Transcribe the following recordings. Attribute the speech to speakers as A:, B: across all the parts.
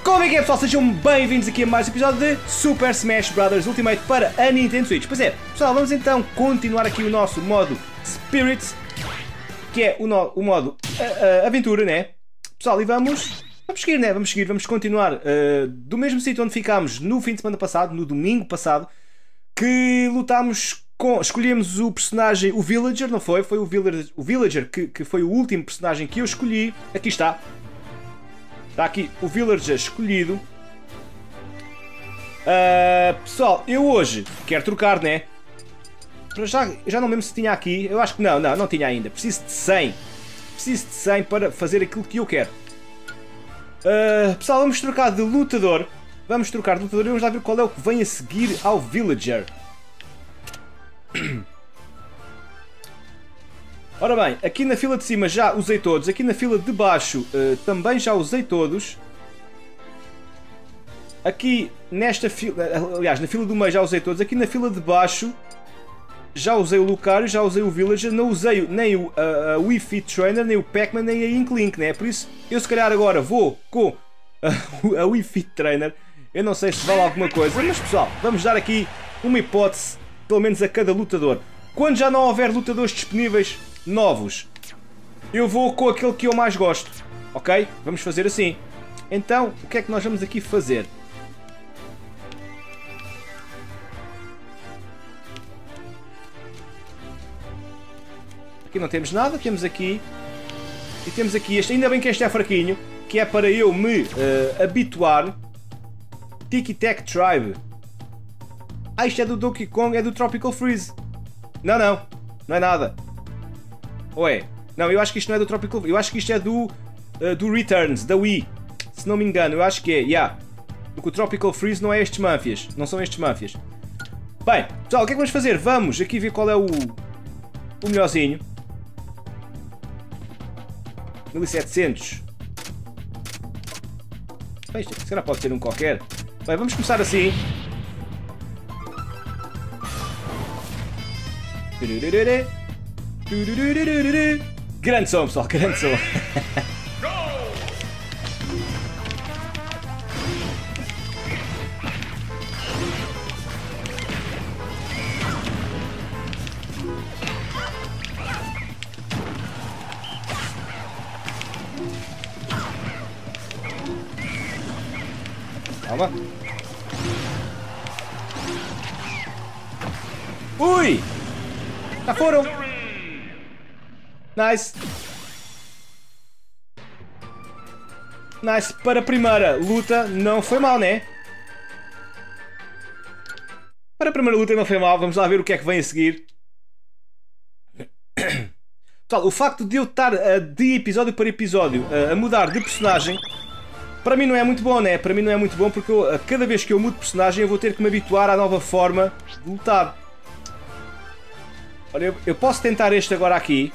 A: Como é que é, pessoal? Sejam bem-vindos aqui a mais um episódio de Super Smash Bros. Ultimate para a Nintendo Switch. Pois é, pessoal, vamos então continuar aqui o nosso modo Spirits, que é o modo aventura, né? Pessoal, e vamos seguir, né? Vamos continuar do mesmo sítio onde ficámos no fim de semana passado, no domingo passado, que lutámos com... Escolhemos o personagem, o Villager, não foi? Foi o Villager que foi o último personagem que eu escolhi. Aqui está. Está aqui o Villager escolhido. Pessoal, eu hoje quero trocar, né? Já não lembro se tinha aqui. Eu acho que não tinha ainda. Preciso de 100. Preciso de 100 para fazer aquilo que eu quero. Pessoal, vamos trocar de lutador. Vamos trocar de lutador e vamos lá ver qual é o que vem a seguir ao Villager. Ora bem, aqui na fila de cima já usei todos, aqui na fila de baixo também já usei todos. Aqui nesta fila, aliás, na fila do meio já usei todos, aqui na fila de baixo já usei o Lucario, já usei o Villager, não usei nem o Wii Fit Trainer, nem o Pac-Man, nem a Inklink, né? Por isso eu se calhar agora vou com a Wii Fit Trainer. Eu não sei se vale alguma coisa, mas pessoal, vamos dar aqui uma hipótese, pelo menos a cada lutador. Quando já não houver lutadores disponíveis novos, eu vou com aquele que eu mais gosto, ok? Vamos fazer assim. Então, o que é que nós vamos aqui fazer? Aqui não temos nada, temos aqui e temos aqui este, ainda bem que este é fraquinho, que é para eu me habituar. Tiki Tac Tribe. Isto é do Donkey Kong, é do Tropical Freeze. Não é nada. Ou é? Não, eu acho que isto não é do Tropical... Eu acho que isto é do Returns, da Wii. Se não me engano, eu acho que é, yeah. Porque o Tropical Freeze não é estes máfias. Não são estes máfias. Bem, pessoal, o que é que vamos fazer? Vamos aqui ver qual é o melhorzinho. 1700. Bem, isto será pode ser um qualquer. Bem, vamos começar assim. Grande som, pessoal, grande som. Calma. Ui! Já foram! Nice! Nice! Para a primeira luta não foi mal, né? Para a primeira luta não foi mal. Vamos lá ver o que é que vem a seguir. Pessoal, o facto de eu estar de episódio para episódio a mudar de personagem, para mim não é muito bom, né? Para mim não é muito bom porque cada vez que eu mudo de personagem eu vou ter que me habituar à nova forma de lutar. Olha, eu posso tentar este agora aqui.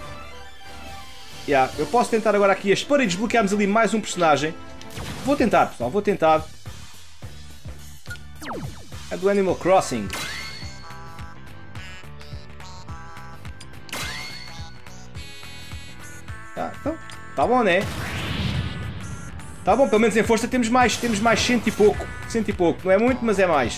A: Eu posso tentar agora aqui este para desbloquearmos ali mais um personagem. Vou tentar, pessoal, vou tentar. É do Animal Crossing. Então, tá bom, né? Tá bom, pelo menos em força temos mais cento e pouco. Cento e pouco, não é muito, mas é mais.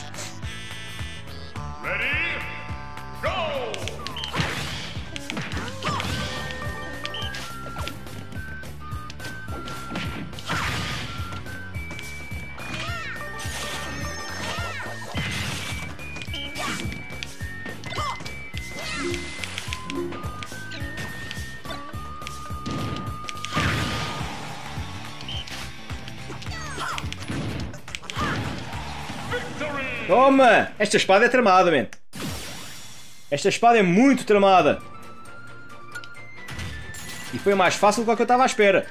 A: Toma! Esta espada é tramada, man. Esta espada é muito tramada. E foi mais fácil do que eu estava à espera.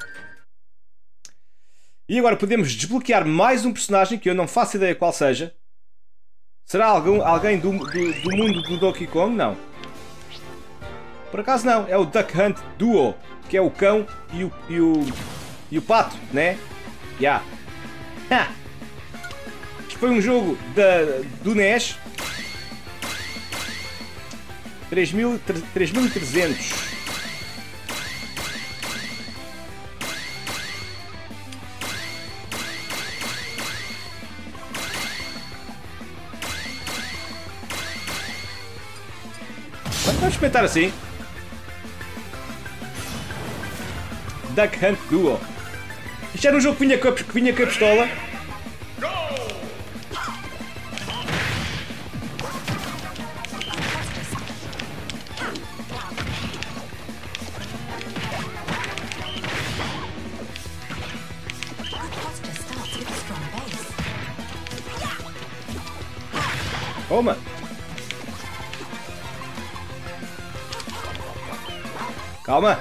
A: E agora podemos desbloquear mais um personagem que eu não faço ideia qual seja. Será alguém do mundo do Donkey Kong? Não. Por acaso não. É o Duck Hunt Duo. Que é o cão e o pato, né? Ya. Yeah. Foi um jogo do NES. 3300. Vamos experimentar assim. Duck Hunt Duo. Isto era um jogo que vinha com a pistola. Toma! Calma!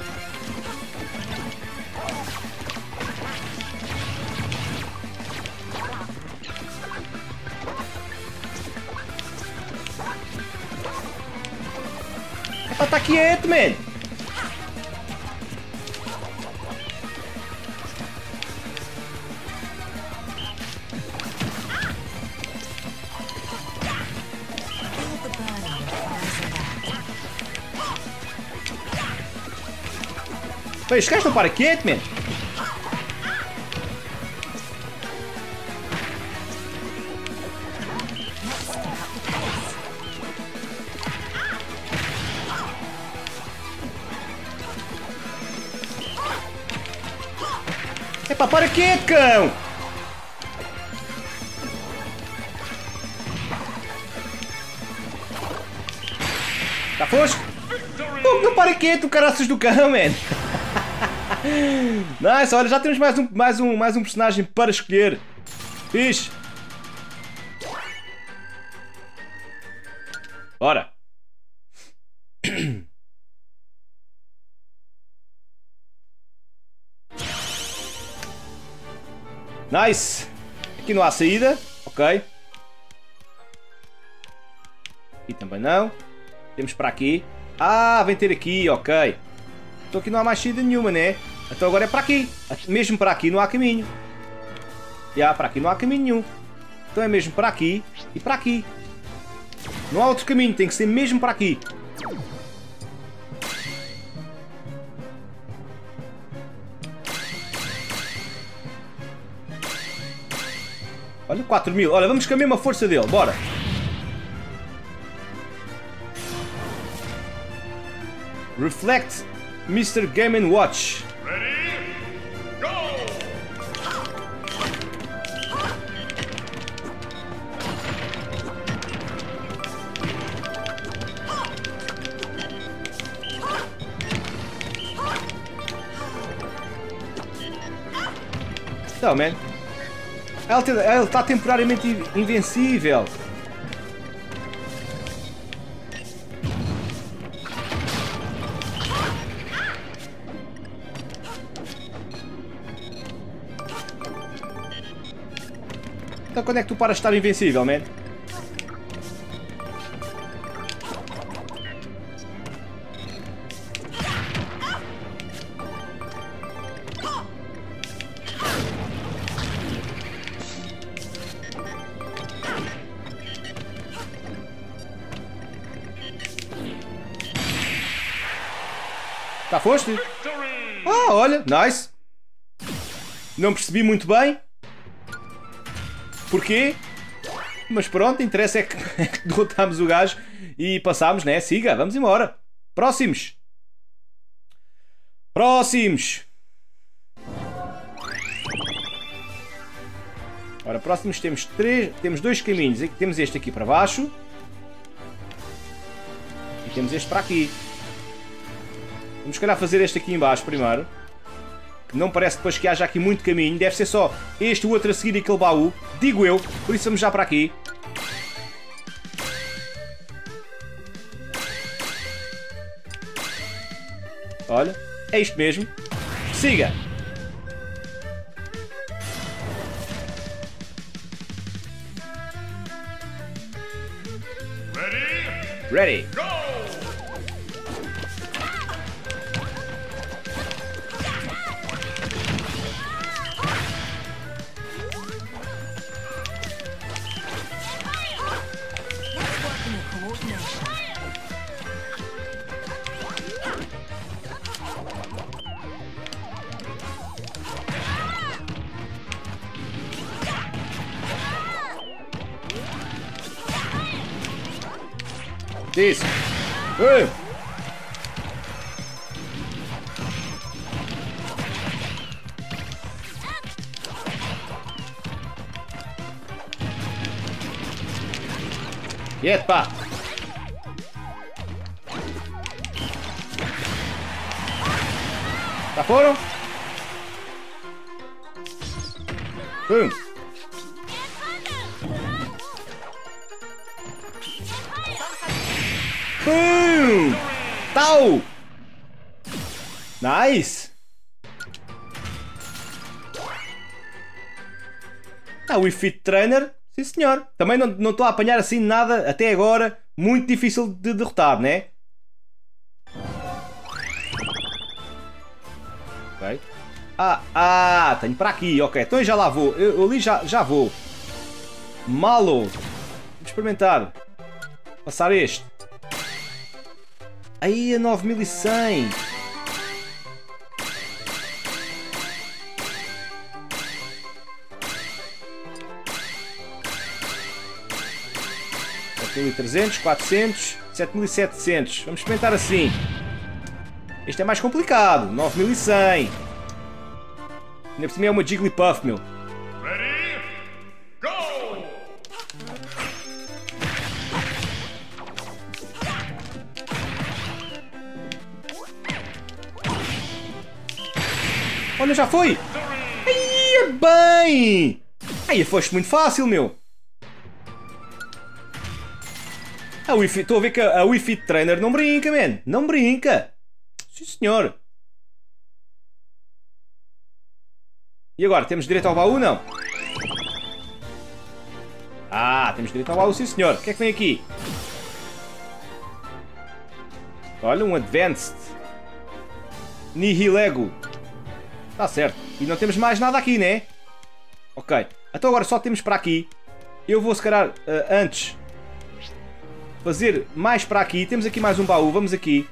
A: Epá, tá quieto, man! Pô, este gajo não para quieto, man! Epá, para quieto, cão! Tá fosco? Pô, não para quieto, caraças do cão, man! Nice, olha, já temos mais um personagem para escolher. Fixe. Ora. Nice. Aqui não há saída. Ok. Aqui também não. Temos para aqui. Ah, vem ter aqui, ok. Então aqui não há mais saída nenhuma, né? Então agora é para aqui. Mesmo para aqui não há caminho. Para aqui não há caminho nenhum. Então é mesmo para aqui e para aqui. Não há outro caminho, tem que ser mesmo para aqui. Olha, 4.000. Olha, vamos com a mesma força dele. Bora. Reflect Mr. Game & Watch.
B: Ready? Go!
A: Então, man. Ele está temporariamente invencível. Então quando é que tu paras de estar invencível, man? Tá, foste? Ah, olha, nice. Não percebi muito bem. Porquê? Mas pronto, interessa é que derrotámos o gajo e passámos, né? Siga, vamos embora. Próximos. Próximos. Ora, próximos temos dois caminhos. Temos este aqui para baixo. E temos este para aqui. Vamos, se calhar, fazer este aqui em baixo primeiro. Que não parece depois que haja aqui muito caminho. Deve ser só este, o outro a seguir e aquele baú. Digo eu. Por isso vamos já para aqui. Olha, é isto mesmo. Siga. Ready?
B: Go!
A: Isso. Ei. Quieto, pá. Já foram? Pum. Pum. Tau. Nice. Ah, o Wii Fit Trainer. Sim, senhor. Também não estou a apanhar assim nada até agora. Muito difícil de derrotar, né? Ok. Tenho para aqui. Ok, então eu já lá vou. Eu ali já vou. Malo. Vamos experimentar. Passar este. Aí a 9100. $7.300, 400, 7.700. Vamos experimentar assim. Este é mais complicado. 9100. Ainda por cima é uma Jigglypuff, meu.
B: Ready? Go!
A: Olha, já foi! Aí, bem! Aí, foste muito fácil, meu. Estou a ver que a Wii Fit Trainer não brinca, man. Não brinca. Sim, senhor. E agora, temos direito ao baú, não? Temos direito ao baú, sim, senhor. O que é que vem aqui? Olha, um Advanced. Nihilego. Está certo. E não temos mais nada aqui, né? Ok. Então agora só temos para aqui. Eu vou, se calhar, antes... fazer mais para aqui. Temos aqui mais um baú. Vamos aqui.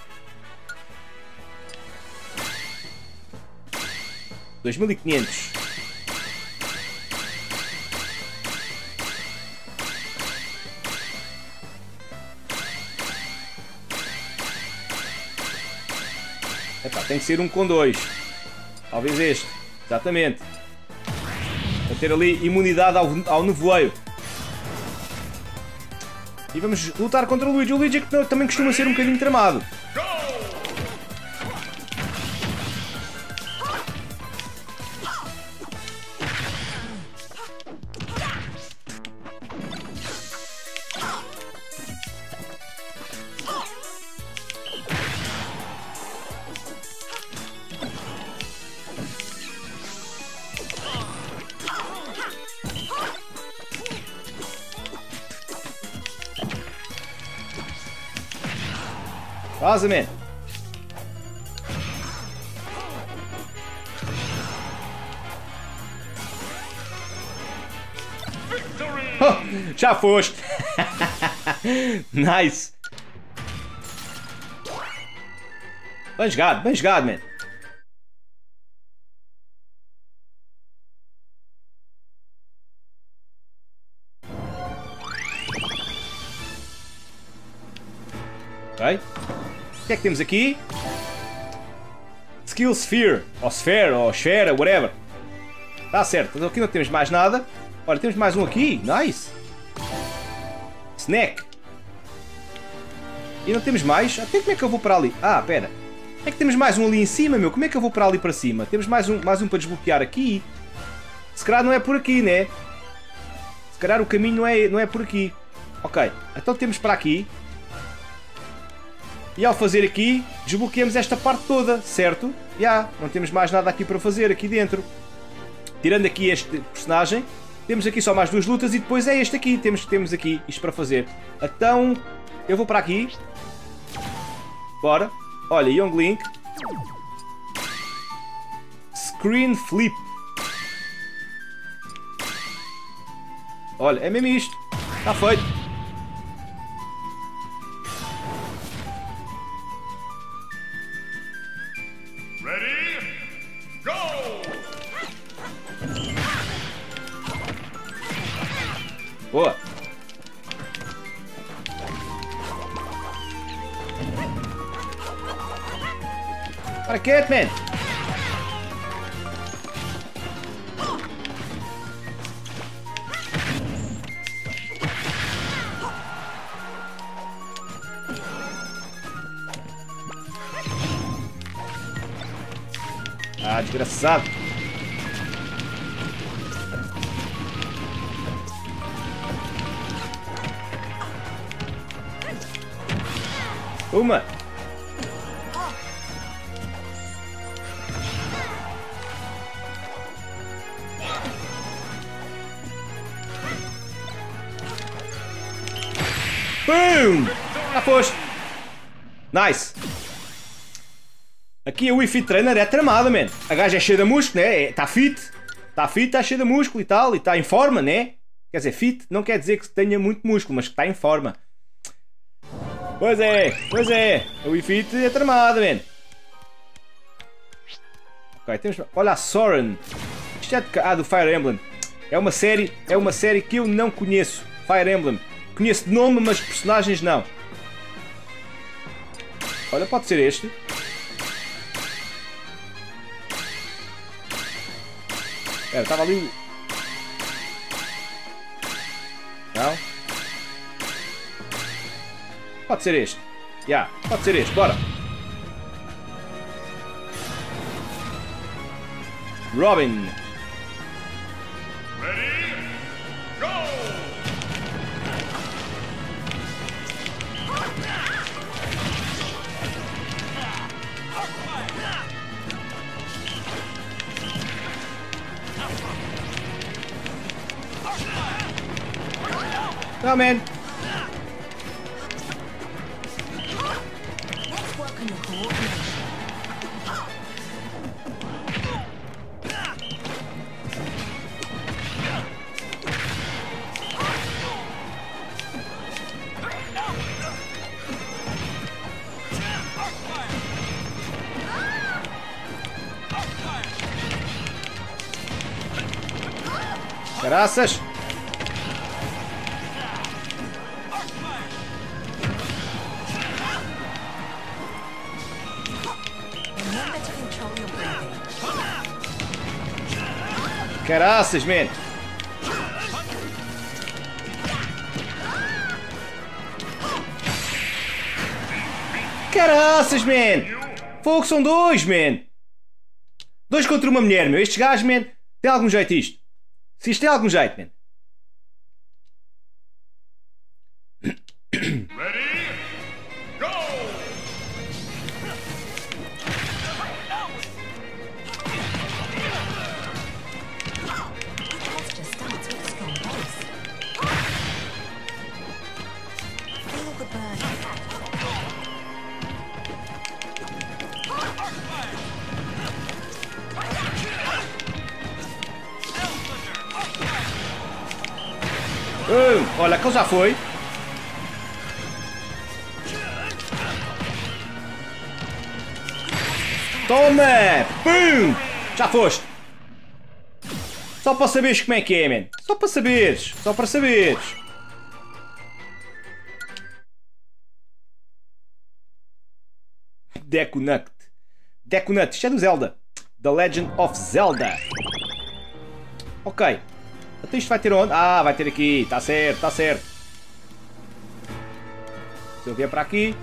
A: $2.500. Epá, tem que ser um com 2. Talvez este. Exatamente. Para ter ali imunidade ao nevoeiro. E vamos lutar contra o Luigi. O Luigi que também costuma ser um bocadinho tramado. Vaza, man. Oh, já foste. Nice. Bem jogado, man. Ok. O que é que temos aqui? Skill Sphere, ou Sphere, ou Esfera, whatever. Está certo, então aqui não temos mais nada. Olha, temos mais um aqui, nice. Snack. E não temos mais? Até como é que eu vou para ali? Pera. É que temos mais um ali em cima, meu. Como é que eu vou para ali para cima? Temos mais um para desbloquear aqui. Se calhar não é por aqui, né? Se calhar o caminho não é por aqui. Ok, então temos para aqui. E ao fazer aqui, desbloqueamos esta parte toda, certo? Não temos mais nada aqui para fazer aqui dentro. Tirando aqui este personagem, temos aqui só mais 2 lutas e depois é este aqui. Temos aqui isto para fazer. Então, eu vou para aqui. Bora. Olha, Young Link. Screen Flip. Olha, é mesmo isto. Está feito.
B: Ready? Go!
A: Boa. Para quieto, man. Desgraçado. Uma. Boom! Já foste. Nice. Aqui a Wii Fit Trainer é tramada, man. A gaja é cheia de músculo, né? Está fit. Está fit, está cheia de músculo e tal. E está em forma, né? Quer dizer, fit não quer dizer que tenha muito músculo, mas que está em forma. Pois é, pois é. A Wii Fit é tramada, man. Ok, temos... Olha a Soren. Isto é do Fire Emblem. É uma série que eu não conheço. Fire Emblem. Conheço de nome, mas personagens não. Olha, pode ser este. Espera, estava ali... Não? Pode ser este. Já, pode ser este, bora. Robin.
B: Ready? Go!
A: Não, man.
C: Let's work on your coordination.
A: Caraças.
C: Remember to control your breathing.
A: Caraças, man. Caraças, man. Fogo, são dois, man. Dois contra uma mulher, meu. Estes gajos, man, tem algum jeito isto. Se isto tem algum jeito, man.
B: Ready? Go!
C: Posture starts with a strong base. Feel the burn.
A: Olha, que já foi. Toma! Pum! Já foste. Só para saberes como é que é, man. Só para saberes. Só para saberes. Deku Nut. Deku Nut. Isto é do Zelda. The Legend of Zelda. Ok. Então isto vai ter onde? Ah, vai ter aqui. Está certo, está certo. Se eu vier para aqui...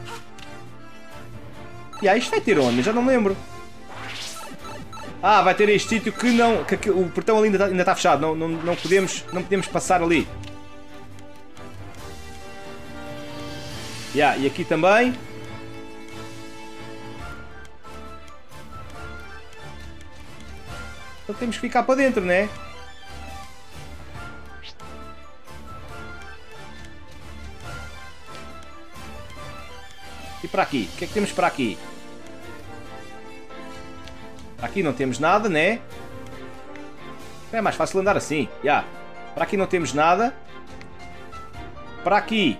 A: isto vai ter onde? Eu já não me lembro. Ah, vai ter este sítio que não... que o portão ali ainda está fechado. Não podemos passar ali. E aqui também. Então temos que ficar para dentro, não é? E para aqui? O que é que temos para aqui? Aqui não temos nada, né? É mais fácil andar assim. Para aqui não temos nada. Para aqui.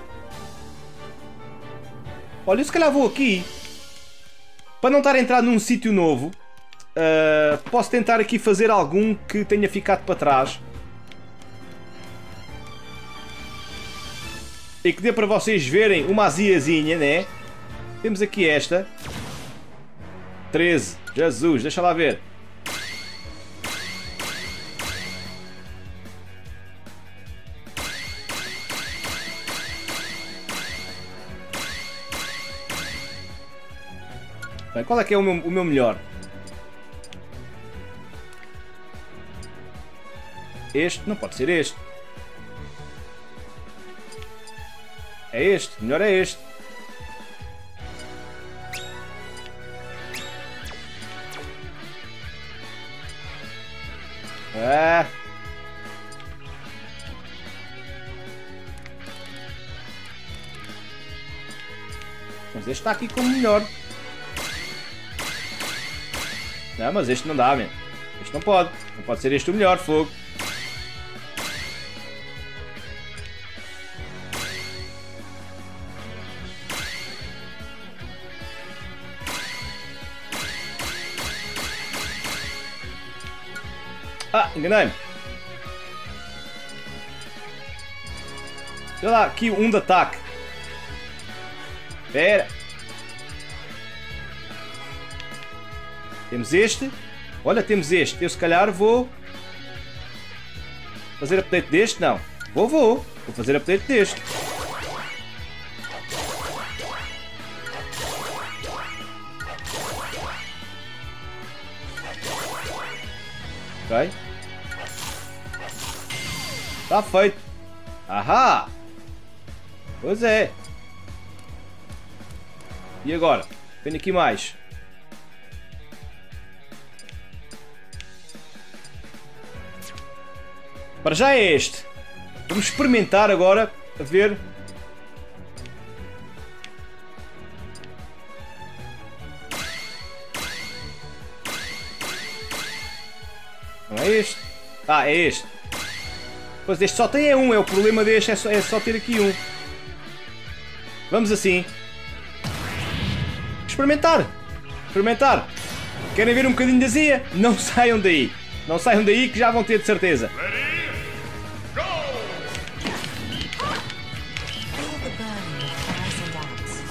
A: Olha, eu se calhar vou aqui. Para não estar a entrar num sítio novo. Posso tentar aqui fazer algum que tenha ficado para trás. E que dê para vocês verem uma aziazinha, né? Temos aqui esta. 13. Jesus, deixa lá ver. Bem, qual é que é o meu melhor? Este, não pode ser este. É este, melhor é este. Ah. Mas este está aqui como melhor. Não, mas este não dá, man. Este não pode. Não pode ser este o melhor, fogo. Ah, enganei-me. Olha lá, aqui um de ataque. Espera. Temos este. Olha, temos este. Eu se calhar vou fazer update deste? Não. Vou fazer update deste. Ok. Está feito. Ahá. Pois é. E agora? Tenho aqui mais. Para já é este. Vamos experimentar agora a ver. Não é este? Ah, é este. Pois este só tem um. É o problema deste. É só ter aqui um. Vamos assim. Experimentar. Experimentar. Querem ver um bocadinho de azia? Não saiam daí. Não saiam daí que já vão ter de certeza.
C: Feel the burning of 1,000 lamps.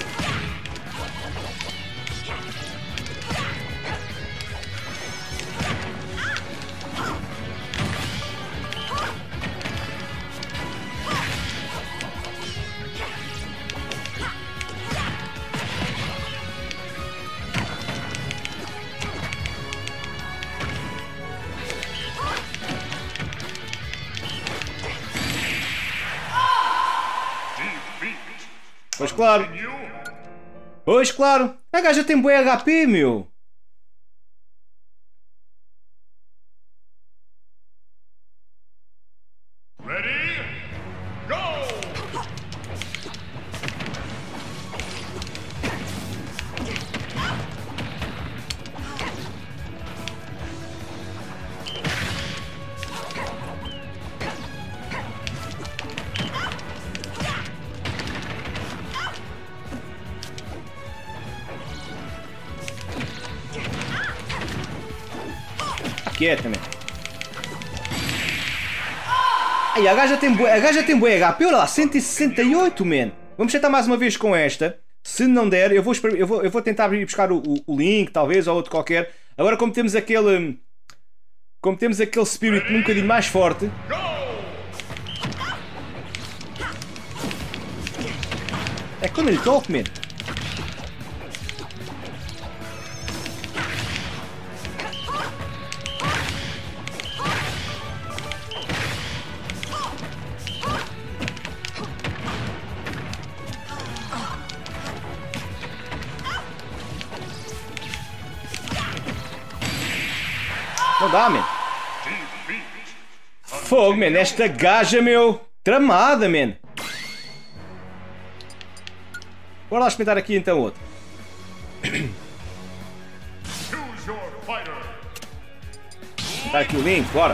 A: Pois claro. Pois claro. A gaja tem bué HP, meu.
B: Ready? Go!
A: Quieta, man. Ai, a gaja tem bué HP, olha lá, 168, man. Vamos tentar mais uma vez com esta. Se não der, eu vou tentar ir buscar o link, talvez, ou outro qualquer. Agora, como temos aquele spirit um bocadinho mais forte. É quando ele toca, man. Não dá, man. Fogo, man. Esta gaja, meu. Tramada, man. Bora lá experimentar aqui então outro.
B: Choose your fighter.
A: Tá aqui o link, bora.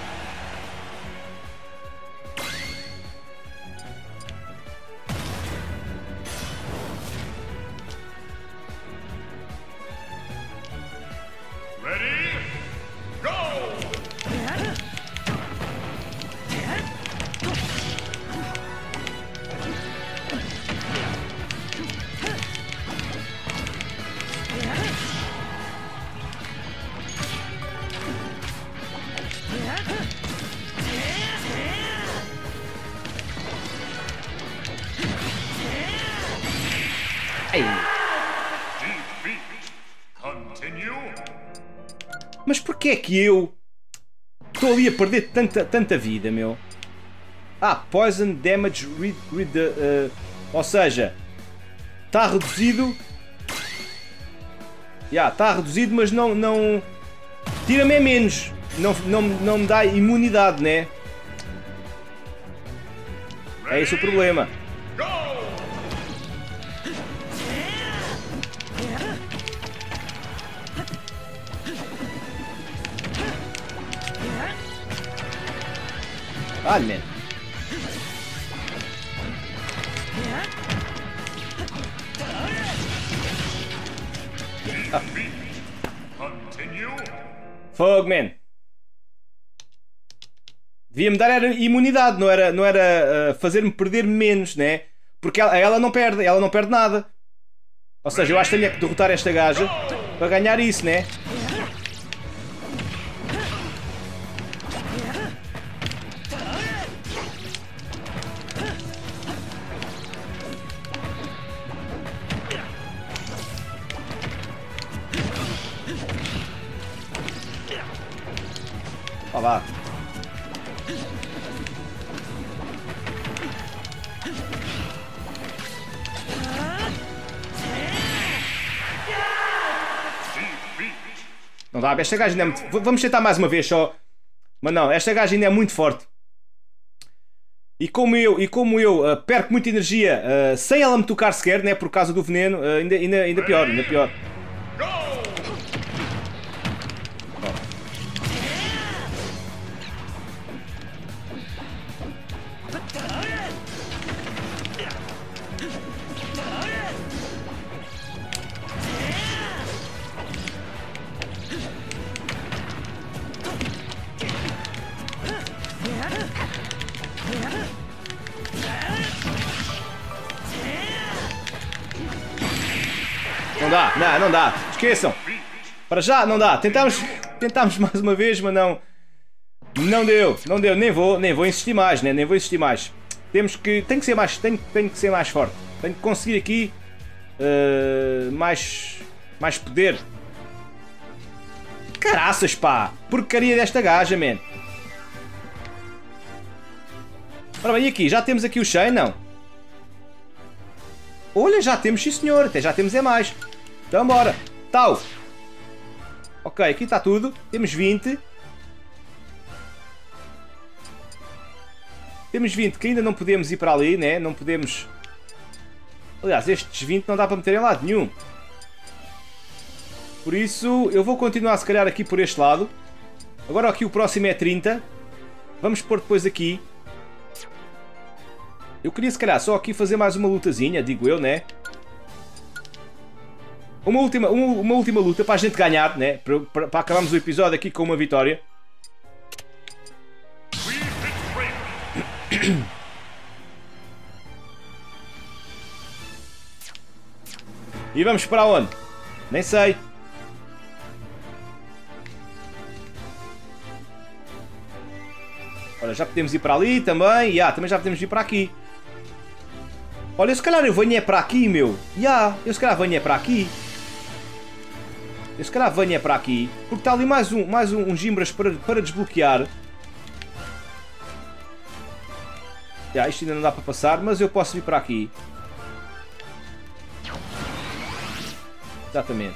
B: Ready? Go!
A: Ai.
B: Defeat. Continue.
A: Mas porquê é que eu... estou ali a perder tanta vida, meu. Ah, Poison Damage ou seja, está reduzido. Está reduzido, mas não tira-me a menos. Não me dá imunidade, né? É esse o problema. Olha, man. Fogo, man. Devia-me dar era imunidade, não era fazer-me perder menos, né? Porque ela não perde nada. Ou seja, eu acho que tenho que derrotar esta gaja para ganhar isso, né? Olha lá. Não dá, esta gaja ainda é muito... Vamos tentar mais uma vez só. Mas não, esta gaja ainda é muito forte. E como eu perco muita energia sem ela me tocar sequer, né, por causa do veneno, ainda pior, ainda pior. Não dá, esqueçam. Para já não dá. Tentámos mais uma vez, mas não deu, nem vou insistir mais, né? Nem vou insistir mais. Tenho que ser mais forte. Tenho que conseguir aqui mais poder. Caraças, pá! Porcaria desta gaja, man. Ora bem, e aqui? Já temos aqui o Shane, não? Olha, já temos, sim senhor. Até já temos mais. Então bora. Tal. Ok, aqui está tudo. Temos 20. Temos 20 que ainda não podemos ir para ali, né? Não podemos... Aliás, estes 20 não dá para meter em lado nenhum. Por isso, eu vou continuar se calhar aqui por este lado. Agora aqui o próximo é 30. Vamos pôr depois aqui. Eu queria se calhar só aqui fazer mais uma lutazinha, digo eu, né? Uma última luta para a gente ganhar, né? Para acabarmos o episódio aqui com uma vitória. E vamos para onde? Nem sei. Olha, já podemos ir para ali também. Também já podemos ir para aqui. Olha, se calhar eu venho é para aqui, meu. Eu se calhar venho é para aqui. Porque está ali mais um Gimbras para desbloquear. Isto ainda não dá para passar, mas eu posso vir para aqui. Exatamente.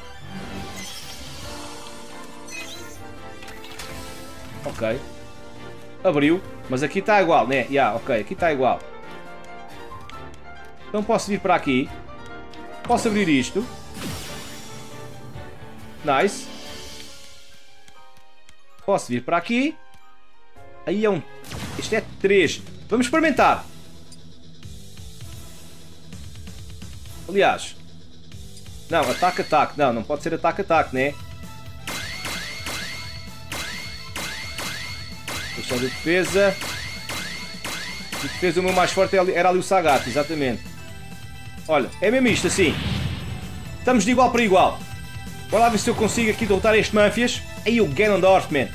A: Ok. Abriu. Mas aqui está igual, né? Ok, aqui está igual. Então posso vir para aqui. Posso abrir isto. Nice. Posso vir para aqui. Aí é um... Isto é 3. Vamos experimentar. Aliás. Não, ataque. Não pode ser ataque, né? Questão de defesa. De defesa o meu mais forte era ali o Sagat, exatamente. Olha, é mesmo isto assim. Estamos de igual para igual. Bora lá ver se eu consigo aqui derrotar este Manfias. Aí o Ganondorf, man.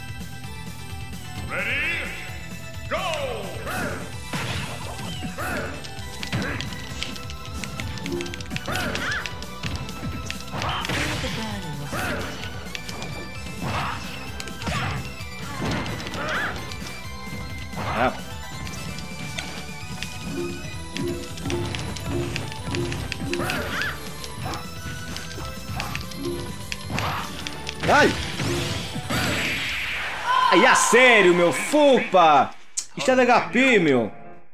A: a sério, meu. Fogo, pá. Isto é de HP, meu.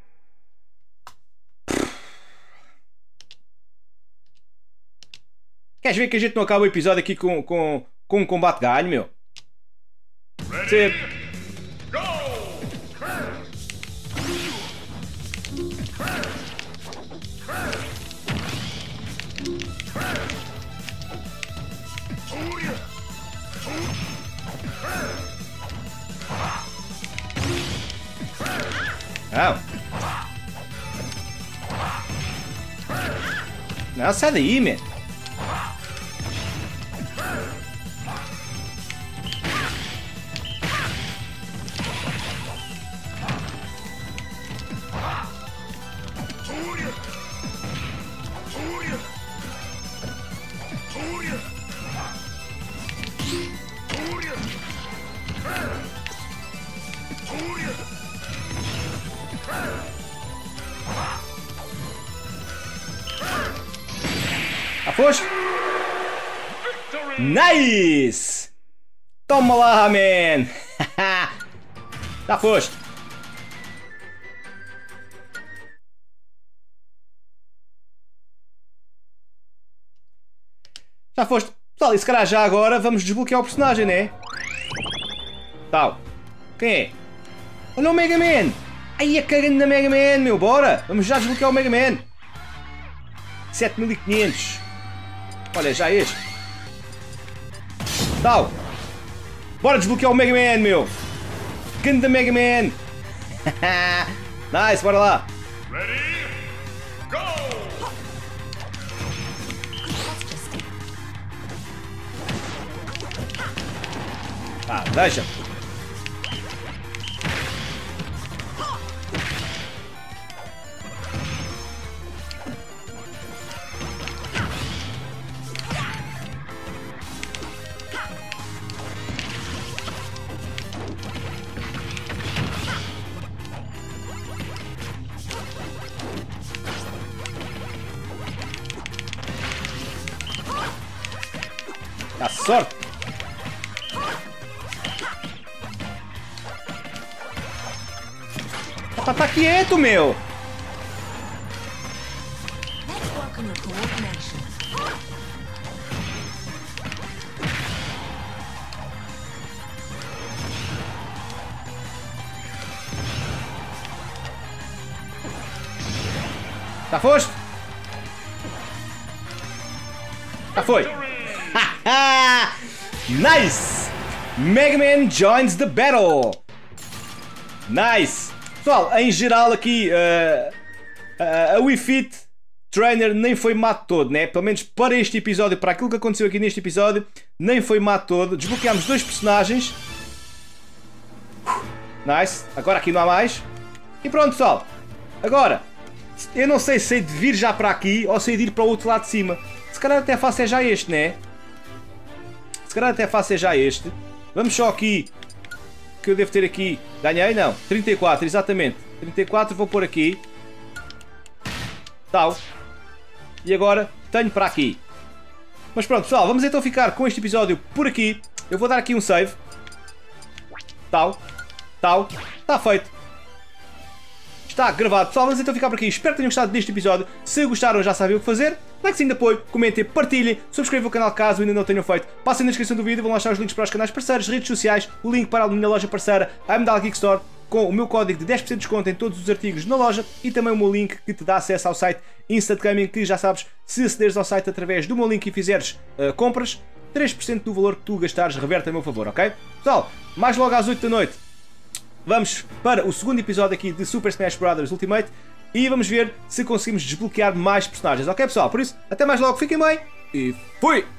A: Queres ver que a gente não acaba o episódio aqui com um combate ganho, meu?
B: Ready? Go!
A: Não. Não, sai daí, man. Foste? Nice! Toma lá, man! Já foste! Já foste! Pessoal, e se calhar já agora vamos desbloquear o personagem, né? Tal. Quem é? Olha o Mega Man! Ai, a cagando na Mega Man, meu! Bora! Vamos já desbloquear o Mega Man! 7500. Olha, já este. Tal. Bora desbloquear o Mega Man, meu. Ganda Mega Man. Nice, bora lá.
B: Ready? Go!
A: Ah, deixa. Dá sorte! Tá quieto, meu!
C: Let's work on your coordination.
A: Já foste? Já foi! Nice! Mega Man joins the battle! Nice! Pessoal, em geral aqui a Wii Fit Trainer nem foi mato todo, né? Pelo menos para este episódio, para aquilo que aconteceu aqui neste episódio, nem foi mato todo. Desbloqueámos 2 personagens. Nice! Agora aqui não há mais. E pronto, pessoal. Agora, eu não sei se é de vir já para aqui ou se é de ir para o outro lado de cima. Se calhar até fácil é já este, né? Se calhar até fácil é já este. Vamos só aqui. Que eu devo ter aqui. Ganhei? Não. 34, exatamente. 34 vou pôr aqui. Tal. E agora tenho para aqui. Mas pronto, pessoal. Vamos então ficar com este episódio por aqui. Eu vou dar aqui um save. Tal. Tal. Está feito. Está gravado. Pessoal, vamos então ficar por aqui. Espero que tenham gostado deste episódio. Se gostaram, já sabem o que fazer. Like de apoio, comentem, partilhem, subscrevam o canal caso ainda não tenham feito. Passem na descrição do vídeo, vão lá achar os links para os canais parceiros, redes sociais, o link para a minha loja parceira, a Amdal Geek Store, com o meu código de 10% de desconto em todos os artigos na loja e também o meu link que te dá acesso ao site Instant Gaming, que já sabes, se acederes ao site através do meu link e fizeres compras, 3% do valor que tu gastares reverte a meu favor, ok? Pessoal, mais logo às 8 da noite, vamos para o segundo episódio aqui de Super Smash Bros. Ultimate. E vamos ver se conseguimos desbloquear mais personagens, ok pessoal? Por isso, até mais logo, fiquem bem e fui!